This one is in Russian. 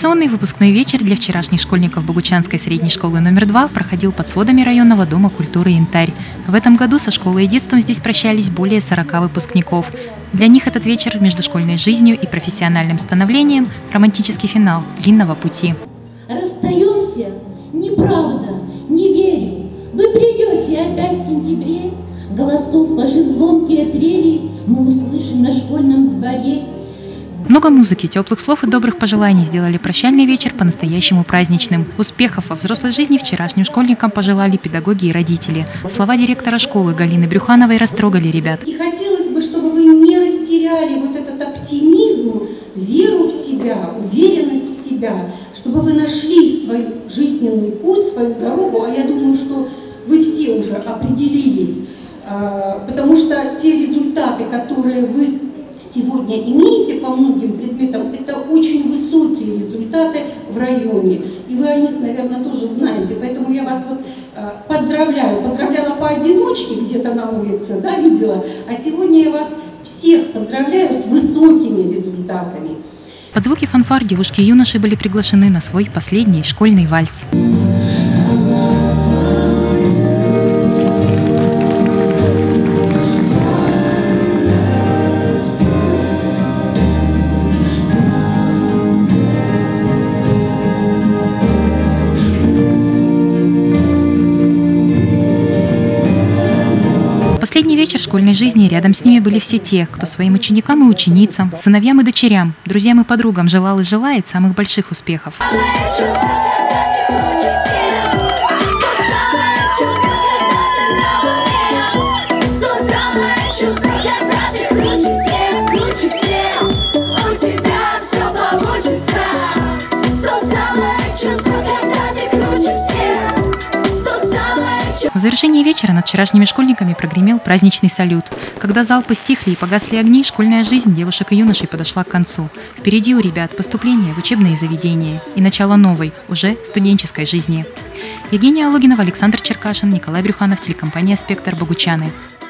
Традиционный выпускной вечер для вчерашних школьников Богучанской средней школы номер 2 проходил под сводами районного дома культуры «Янтарь». В этом году со школой и детством здесь прощались более 40 выпускников. Для них этот вечер между школьной жизнью и профессиональным становлением – романтический финал длинного пути. Расстаемся? Неправда, не верю. Вы придете опять в сентябре. Голосов ваши звонкие трели мы услышим на школьном дворе. Много музыки, теплых слов и добрых пожеланий сделали прощальный вечер по-настоящему праздничным. Успехов во взрослой жизни вчерашним школьникам пожелали педагоги и родители. Слова директора школы Галины Брюхановой растрогали ребят. И хотелось бы, чтобы вы не растеряли вот этот оптимизм, веру в себя, уверенность в себя, чтобы вы нашли свой жизненный путь, свою дорогу. А я думаю, что вы все уже определились, потому что те результаты, которые вы сегодня имеете по многим предметам, это очень высокие результаты в районе. И вы о них, наверное, тоже знаете. Поэтому я вас поздравляю. Поздравляла поодиночке где-то на улице, да, видела. А сегодня я вас всех поздравляю с высокими результатами. Под звуки фанфар девушки и юноши были приглашены на свой последний школьный вальс. Последний вечер школьной жизни, рядом с ними были все те, кто своим ученикам и ученицам, сыновьям и дочерям, друзьям и подругам желал и желает самых больших успехов. В завершении вечера над вчерашними школьниками прогремел праздничный салют. Когда залпы стихли и погасли огни, школьная жизнь девушек и юношей подошла к концу. Впереди у ребят поступление в учебные заведения и начало новой, уже студенческой жизни. Евгения Алогинова, Александр Черкашин, Николай Брюханов, телекомпания «Спектр», Богучаны.